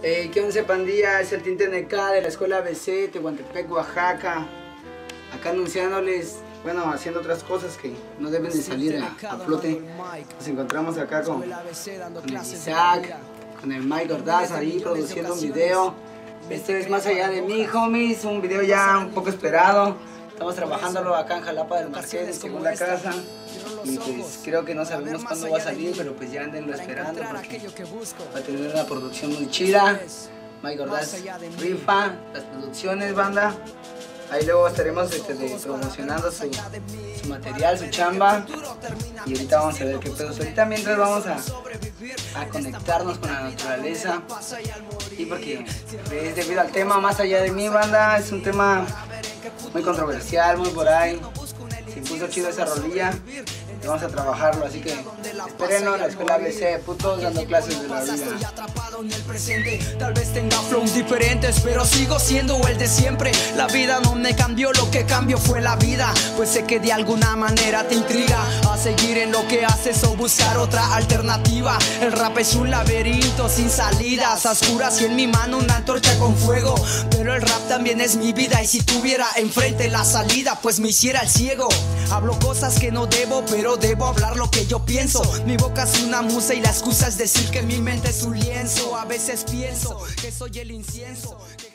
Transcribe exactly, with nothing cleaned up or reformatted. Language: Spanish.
Eh, ¿Qué once pandilla? Es el Tinte N K de la Escuela A B C, Tehuantepec, Oaxaca. Acá anunciándoles, bueno, haciendo otras cosas que no deben de salir a, a flote. Nos encontramos acá con, con el Isaac, con el Mike Ordaz ahí produciendo un video. Este es Más Allá de Mí, homies, un video ya un poco esperado. Estamos trabajándolo acá en Jalapa del Marqués, en segunda casa. Y pues creo que no sabemos cuándo va a salir, pero pues ya andenlo esperando porque va a tener una producción muy chida. Mike Ordaz rifa las producciones, banda. Ahí luego estaremos este, de, promocionando su, su material, su chamba. Y ahorita vamos a ver qué pedo. Ahorita mientras vamos a, a conectarnos con la naturaleza. Y porque es debido al tema Más Allá de Mí, banda. Es un tema muy controversial, muy por ahí. Se puso chido esa rolilla. Y vamos a trabajarlo, así que espérenlo, la Escuela A B C, putos dando clases de la vida. Tal vez tenga flows diferentes, pero sigo siendo el de siempre. La vida no me cambió, lo que cambió fue la vida. Pues sé que de alguna manera te intriga a seguir en lo que haces o buscar otra alternativa. El rap es un laberinto sin salidas, a oscuras y en mi mano una antorcha con fuego. Pero el rap también es mi vida y si tuviera enfrente la salida, pues me hiciera el ciego. Hablo cosas que no debo, pero debo hablar lo que yo pienso. Mi boca es una musa y la excusa es decir que mi mente es un lienzo. A veces pienso que soy el incienso.